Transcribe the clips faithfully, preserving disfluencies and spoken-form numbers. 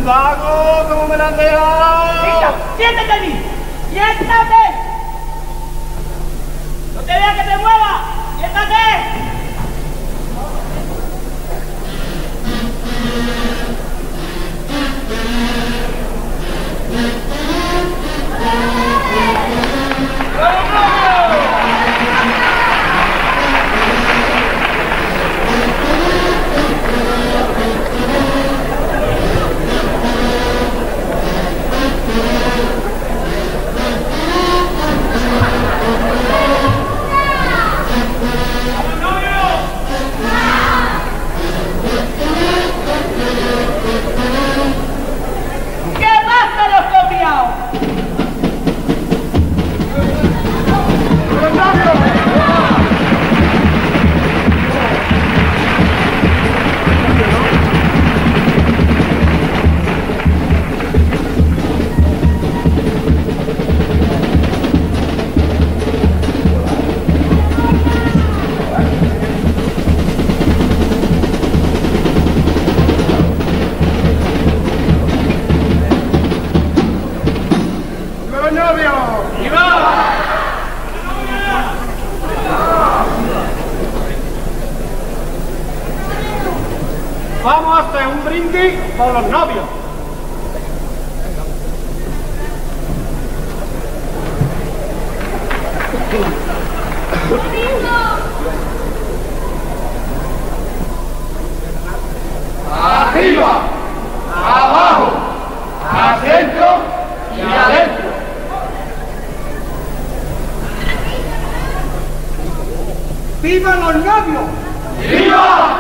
vago, ¿cómo me la has dejado? Venga, siéntate allí. ¡Siéntate! ¡No te veas que te muevas! ¡Siéntate! Vamos a hacer un brindis por los novios. Arriba, abajo, al centro y adentro. ¡Viva los novios! ¡Viva!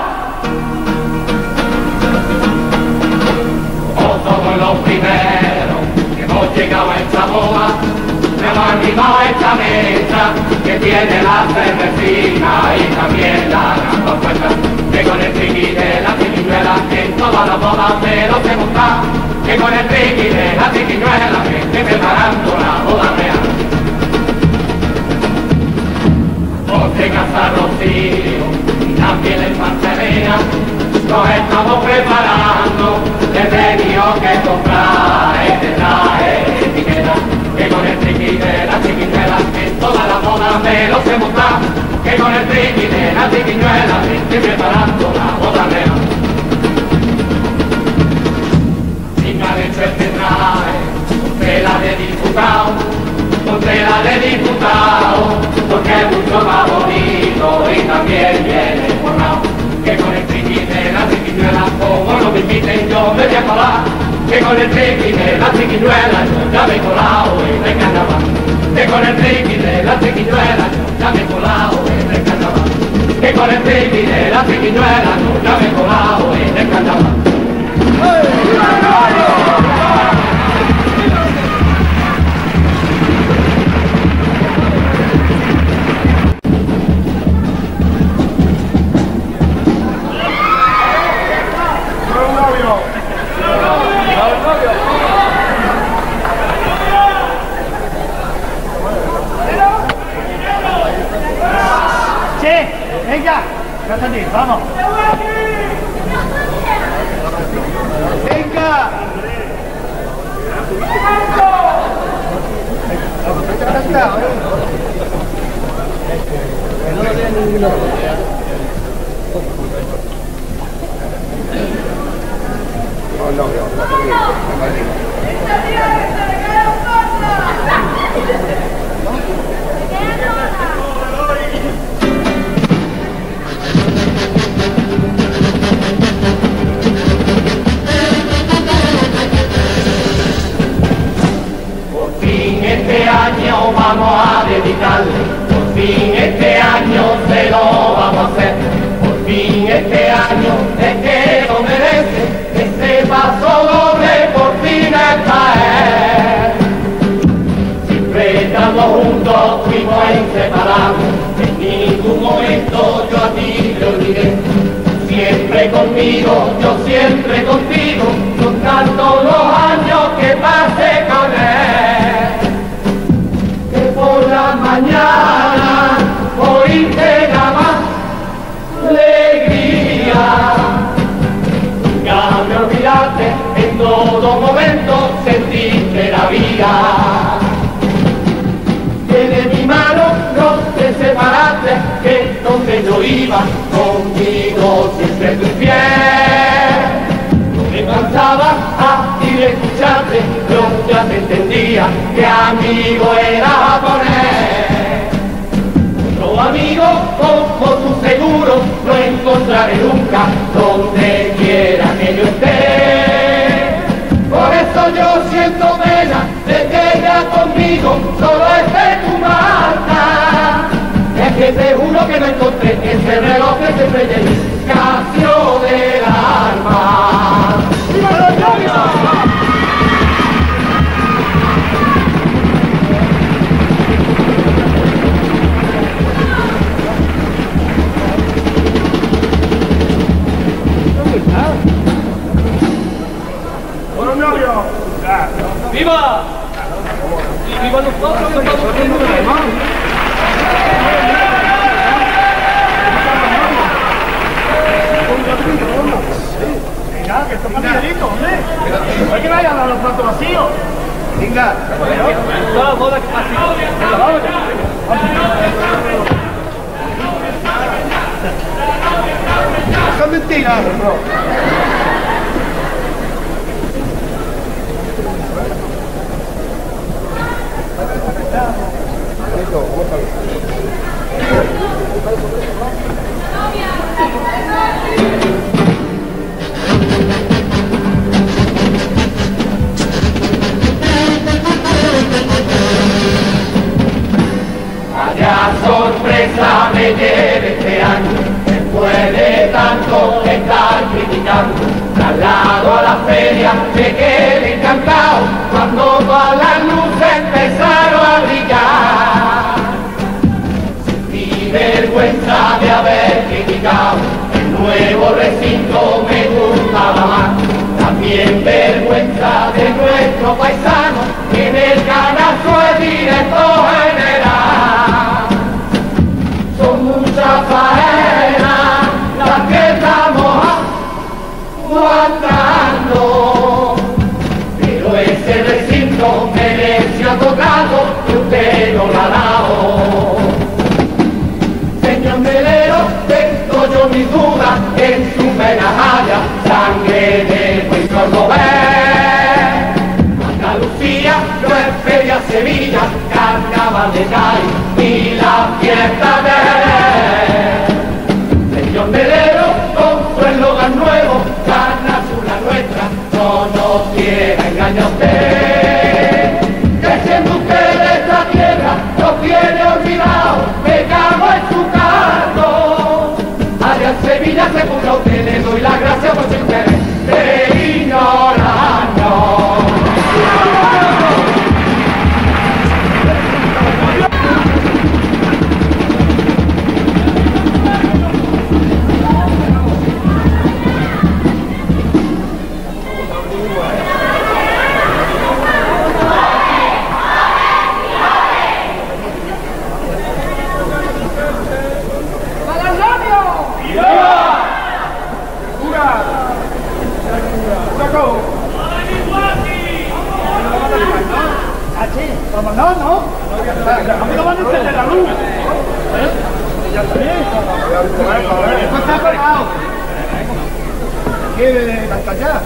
Somos los primeros que hemos llegado a esta boda, hemos animado a esta mesa que tiene la cervecina y también la gran propuesta, que con el triqui de la triquiñuela en todas las bodas me lo sé montar, que con el triqui de la triquiñuela me estoy preparando la boda real. Porque casa Rocío y también la infantería nos estamos preparando, he tenido que comprar este traje etiqueta, que con el triqui de la triquiñuela en toda la moda me lo sé montar, que con el triqui de la triquiñuela me estoy preparando la boda real. Si me han hecho este traje, con tela de diputado, con tela de diputado, porque es mucho más bonito y también viene forrado, que con el triqui de la triquiñuela, como no me inviten yo me voy a colar, que con el triqui de la triquiñuela yo ya me he colado en el carnaval, que con el triqui de la triquiñuela yo ya me he colado en el carnaval, que con el triqui de la triquiñuela yo ya me he colado en el carnaval. Venga, cállate, vamos. Venga. Este año vamos a dedicarle, por fin este año se lo vamos a hacer, por fin este año es que lo merece, ese paso doble por fin es caer. Siempre estamos juntos, fuimos inseparables, en ningún momento yo a ti te olvidé, siempre conmigo, yo siempre contigo, son tantos los años que pasé con él. Por la mañana oíste nada más alegría, nunca me olvidaste en todo amigo era japonés. Otro amigo como tú seguro no encontraré nunca donde quiera que yo esté. Por eso yo siento pena de que ya conmigo solo esté tu marca. Es que te juro que no encontré ese reloj que siempre llevé, Casio del alma. ¡Viva la gloria! ¡Viva! ¡Y viva nosotros que estamos viendo de hermano! Venga, que esto es Miguelito, hombre. No hay que vayan a los platos vacíos. Venga. Toda la boda que pasa. Vamos ya. Son mentiras, bro. Vaya sorpresa me lleve este año, después de tanto estar criticando. Traslado a la feria me quedé encantado cuando todas las luces empezaron a brillar. Sentí vergüenza de haber criticado, el nuevo recinto me gustaba más. También vergüenza de nuestro paisano, que en el canasto es director general. Son muchas faenas las que estamos aguantando, pero ese recinto mereció tocado y usted no la ha dado. Señor Melero, tengo yo mis dudas en su penajaya, sangre de nuestro Nobel. Andalucía no es feria Sevilla, carnaval de Cádiz y la fiesta de Señor Melero, con su eslogan nuevo, Carna Azul la nuestra, no nos quiera engañar usted. Que siendo usted de esta tierra, nos tiene olvidado, me cago en su cargo. Allá en Sevilla se puso a usted, le doy las gracias por su interés de ignorarnos. Vamos, no, no. A mí no van a encender la luz. Ya está bien. Esto está apagado. ¿Quiere callar?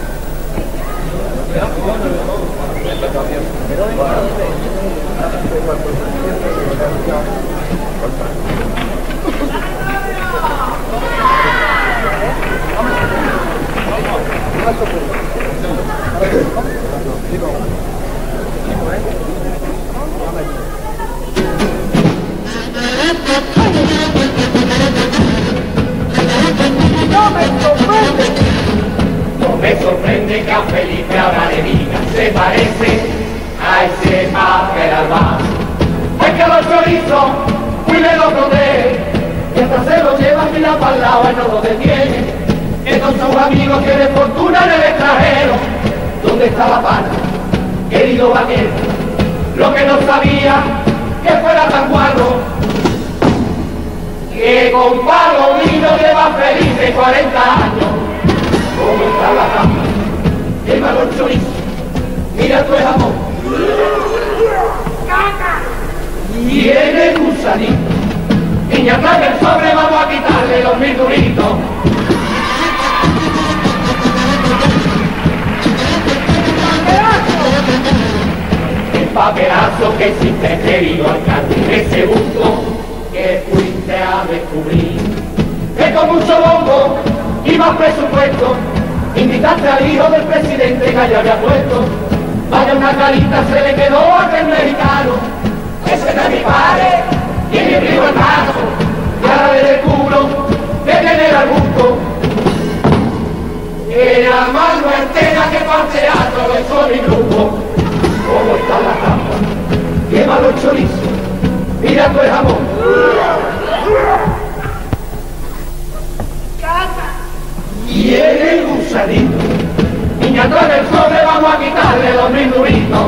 No me sorprende que a Felipe ahora le diga, se parece a ese papel albá. Es que los chorizos, y le lo protege, y hasta se lo lleva a mirar para el lado y no lo detiene. Que con sus amigos tiene fortuna en el extranjero. ¿Dónde está la pana, querido vaquero? Lo que no sabía que fuera tan guarro, que con palo vino lleva feliz de cuarenta años. ¿Cómo está la cama? Llévalo el chorizo, mira tu jamón. Viene gusanito, niña, trae el sobre, vamos a quitarle los mil duritos. papelazo que hiciste, querido alcalde, ese busto que fuiste a descubrir. Que con mucho bombo y más presupuesto, invitaste al hijo del presidente que allá había puesto. Vaya una carita se le quedó a aquel mexicano, ese no es mi padre, y mi primo hermano, y ahora le descubro que tiene el gusto. Era más nuertera que para el teatro lo hizo mi grupo. ¿Cómo está la cama? Quema los chorizos, mira tu jamón. Y en el gusanito, niña, trae el sobre, vamos a quitarle dos mil duritos.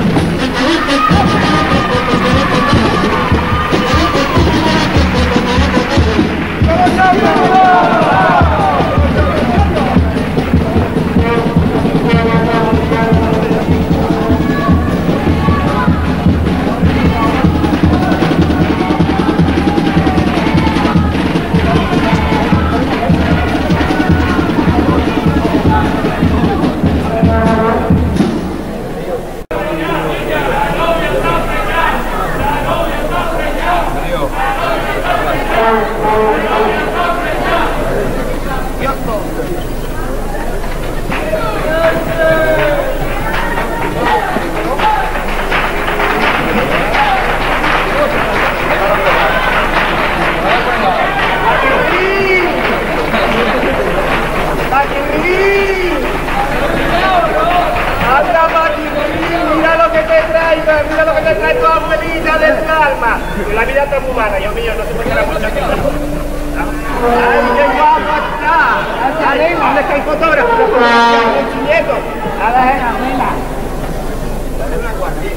Mira lo que te trae tu abuelita del alma. Que la vida está muy mala, Dios mío, no se puede quedar mucho aquí. ¡Ay, qué guapo está! ¡Dale, ¿dónde está el fotógrafo? ¡El nieto! ¡Nada, es abuela! Dale una guardia.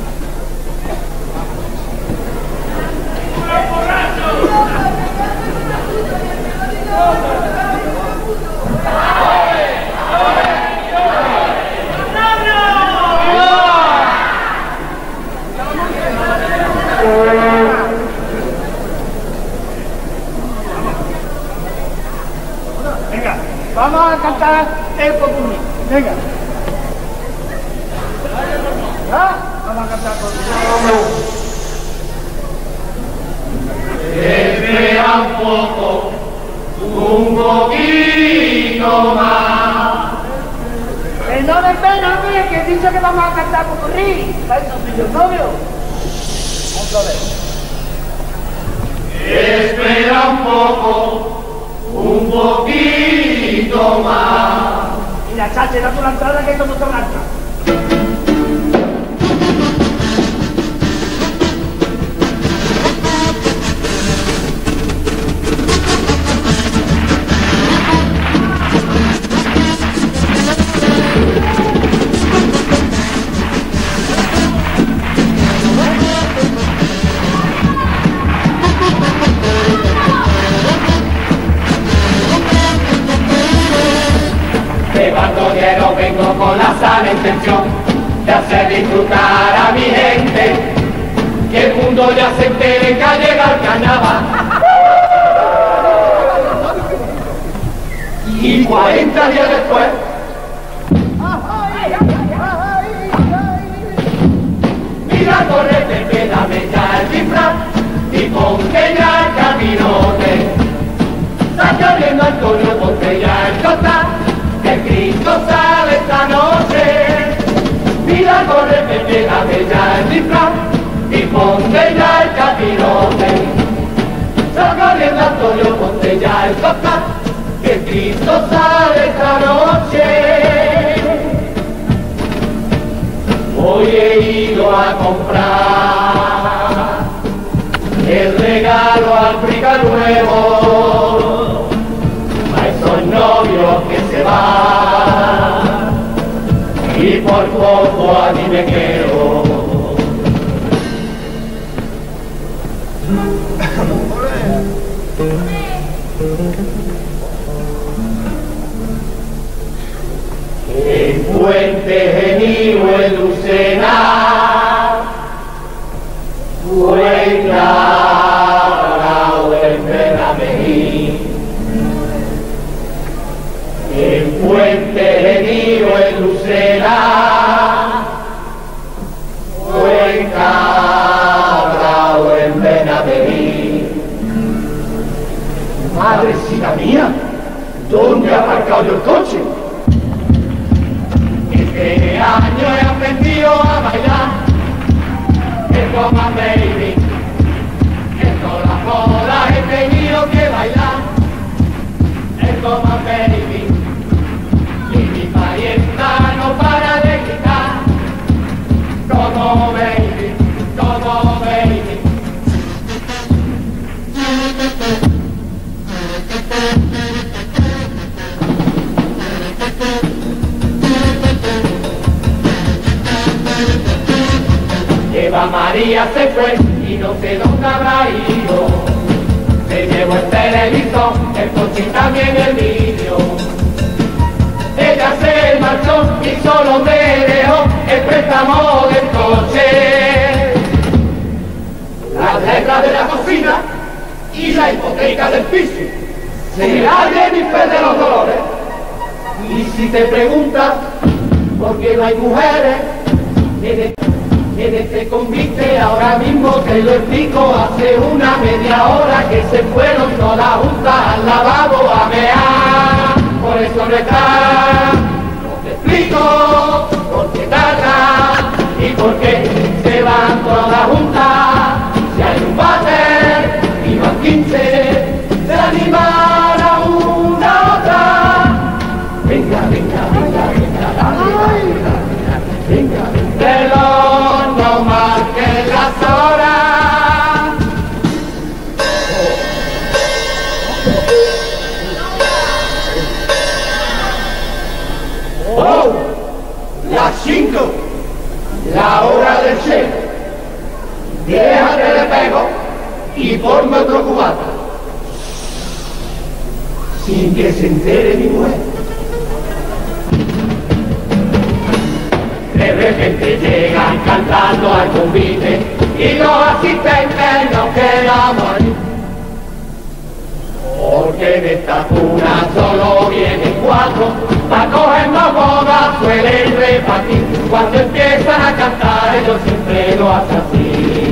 Venga, vamos a cantar el popurrí. Venga. ¿Ah? Vamos a cantar el popurrí. Espera un poco, un poquito más. Eh, no me pena, hombre, que he dicho que vamos a cantar popurrí. ¿Sabes? ¿Son novio? Otra vez. Espera un poco, un poquito más. Mira, chache, da tu la entrada que esto no está blanca. Vengo con la sana intención de hacer disfrutar a mi gente, que el mundo ya se entere que ha llegado el carnaval. Y cuarenta días después, mira, correte, quédame ya el disfraz y ponte ya el caminote. Está lloviendo Antonio, ponte ya el costal, que Cristo sale esta noche. Mira, corre, pégame ya el disfraz y ponte ya el capirote. Sal corriendo Antonio, ponte ya el costal, que Cristo sale esta noche. Hoy he ido a comprar el regalo al frica nuevo, a esos novios que se van y por poco a mí me quedo. En Puente Genil, en Lucena, fue entrado en Benamejí. En Puente Genil, en Lucena, fue Madrecita mía, ¿dónde ha aparcado yo el coche? Este año he aprendido a bailar el Goma Baby. En todas las bodas he tenido que bailar el Goma Baby. Y mi parienta no para de gritar como baby, como baby. Eva María se fue y no sé dónde habrá ido. Se llevó el televisor, el coche y también el vídeo. Ella se marchó y solo me dejó el préstamo del coche, las letras de la cocina y la hipoteca del piso. Será Jennifer de los Dolores. Y si te preguntas por qué no hay mujeres en en este convite, ahora mismo te lo explico. Hace una media hora que se fueron todas juntas al lavabo a mear. Por eso no está, no te explico por qué tarda y por qué se van todas juntas. Si hay un váter y van quince, se animan a una a otra. Venga, venga, venga, venga, dale, dale, dale, venga, venga. Reloj no marque las horas. ¡Oh! Las cinco, la hora del chef. Déjate de pego y ponme otro cubata, sin que se entere mi mujer. De repente llegan cantando al convite y los asistentes nos quedamos ahí. Porque en esta cuna solo vienen cuatro, para coger más bodas suelen repartir. Cuando empiezan a cantar ellos siempre lo hacen así.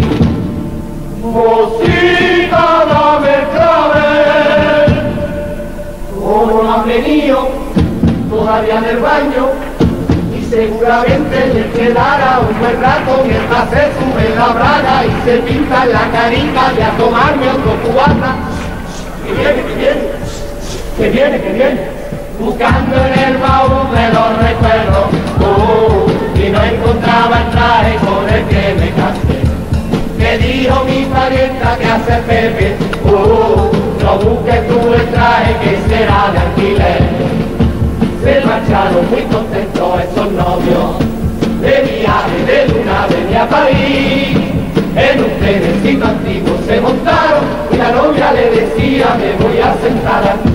Música, dame el clavel. Como no han venido todavía del baño, y seguramente les quedará un buen rato mientras se sube la braga y se pinta la carita de a tomarme otro cubata. Que viene, que viene, que viene, que viene, buscando en el baúl de los recuerdos, uh, y no encontraba el traje con el que me casé. Me dijo mi parienta que hace Pepe, uh, no busques tú el traje que será de alquiler. Se marcharon muy contentos esos novios, de viaje de luna venía a París. En un trenecito antiguo se montaron y la novia le decía: me voy a sentar aquí.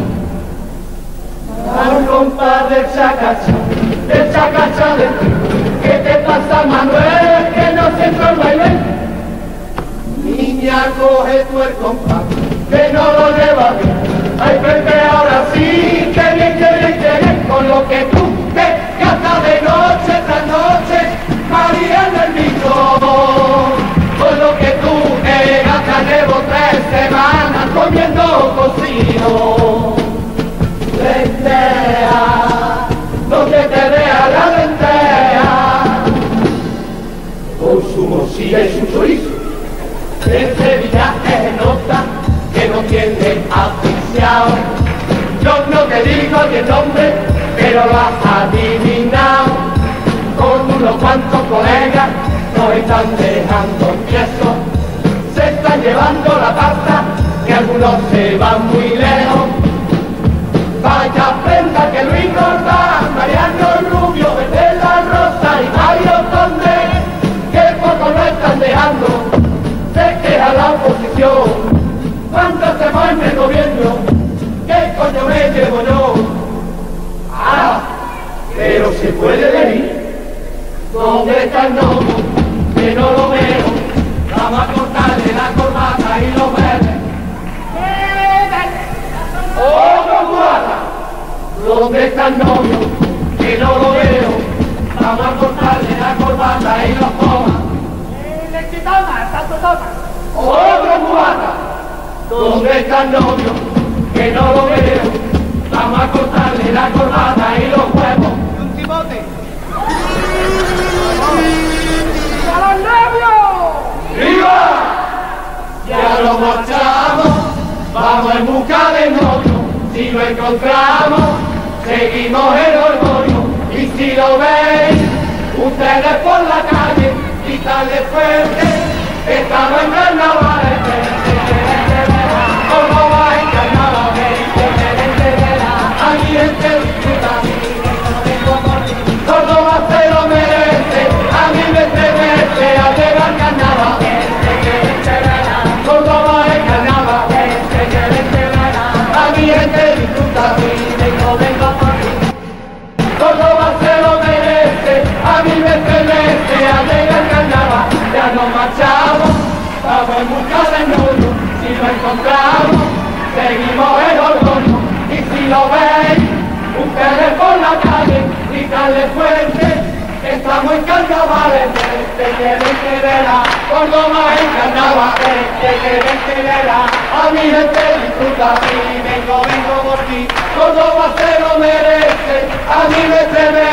Al compás del chacacha, del chacacha del tío. ¿Qué te pasa, Manuel? Que no se entró el baile. Niña, coge tú el compás, que no lo llevas bien. Ay, Pepe, ahora sí, que bien, que bien, que bien. Con lo que tú te gastas de noche tras noche, María en el micro. Con lo que tú te gastas, llevo tres semanas comiendo cocido. Lenteja, donde te vea la lenteja, con su morcilla y su chorizo. En Sevilla es nota que no tiene asfixiado. Yo no te digo ni el nombre, pero lo has adivinado. Con unos cuantos colegas nos están dejando tiesos. Se están llevando la pasta, que algunos se van muy lejos. Vaya prenda que Luis Gordán, Mariano Rubio, Betel La Rosa y Mario Conde, que poco no están dejando. Se queja la oposición, cuánto se va en el gobierno, ¿qué coño me llevo yo? Ah, pero se puede venir. ¿Dónde está el novio? Que no lo veo. Vamos a cortarle la corbata y lo verde. ¡Otro cubata! ¿Dónde está el novio? Que no lo veo. Vamos a cortarle la corbata y lo coma. ¡Le toma, tanto toma! ¡Otro cubata! ¿Dónde está el novio? que no lo veo. Vamos a cortarle la corbata y los huevos. Un cipote. ¡A los novios! ¡Viva! Ya lo marchamos, vamos en busca del novio. Si lo encontramos, seguimos el orgullo. Y si lo veis, ustedes por la calle, gritarle fuerte, estamos en carnaval. ¿Cómo va en carnaval? Aquí gente disfruta, Córdoba se lo merece, a mí me estremece al llegar carnaval. Córdoba en carnaval, a mi gente disfruta, vengo, vengo por ti. Córdoba se lo merece, a mí me estremece al llegar carnaval. Ya nos marchamos, vamos en busca del nudo, si lo encontramos, seguimos el orgullo. Y si lo veis, ustedes por la calle, gritarle fuerte, estamos en carnavales, te quieren querer, Córdoba en carnavales, te quieren querer, a mi gente disfruta, y vengo, vengo por ti, Córdoba se lo merece, a mí me estremece.